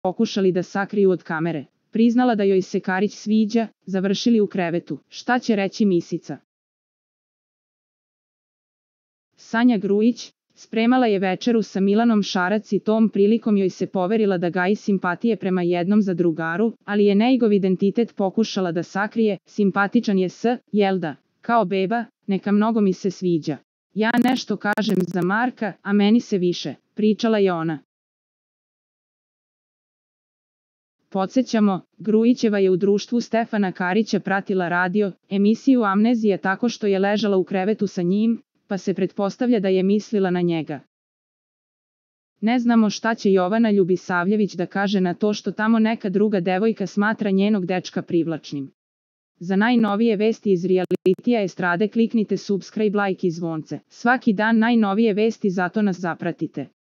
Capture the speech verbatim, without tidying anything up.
pokušali da sakriju od kamere. Priznala da joj se Karić sviđa, završili u krevetu. Šta će reći Misica? Sanja Grujić spremala je večeru sa Milanom Šarac i tom prilikom joj se poverila da gaji simpatije prema jednom za drugaru, ali je njegov identitet pokušala da sakrije. Simpatičan je s, jel da, kao beba, neka mnogo mi se sviđa. Ja nešto kažem za Marka, a meni se više, pričala je ona. Podsećamo, Grujićeva je u društvu Stefana Karića pratila radio emisiju Amnezija tako što je ležala u krevetu sa njim, pa se pretpostavlja da je mislila na njega. Ne znamo šta će Jovana Ljubisavljević da kaže na to što tamo neka druga devojka smatra njenog dečka privlačnim. Za najnovije vesti iz realitija estrade kliknite subscribe, like i zvonce. Svaki dan najnovije vesti, zato nas zapratite.